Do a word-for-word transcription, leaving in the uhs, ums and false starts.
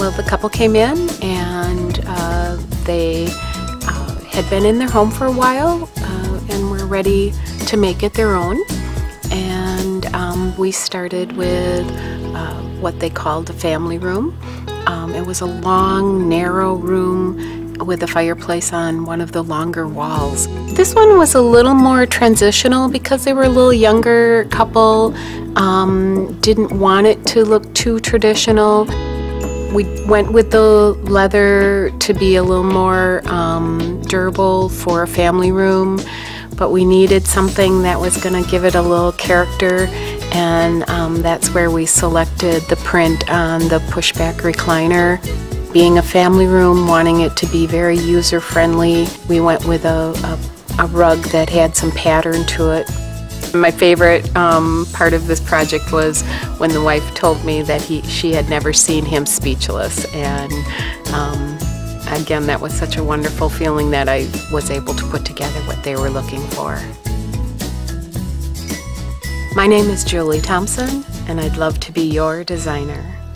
Well, the couple came in and uh, they uh, had been in their home for a while uh, and were ready to make it their own. And um, we started with uh, what they called a family room. Um, it was a long, narrow room with a fireplace on one of the longer walls. This one was a little more transitional because they were a little younger couple, um, didn't want it to look too traditional. We went with the leather to be a little more um, durable for a family room, but we needed something that was going to give it a little character, and um, that's where we selected the print on the pushback recliner. Being a family room, wanting it to be very user-friendly, we went with a, a, a rug that had some pattern to it. My favorite um, part of this project was when the wife told me that he, she had never seen him speechless, and um, again, that was such a wonderful feeling that I was able to put together what they were looking for. My name is Julie Thompson, and I'd love to be your designer.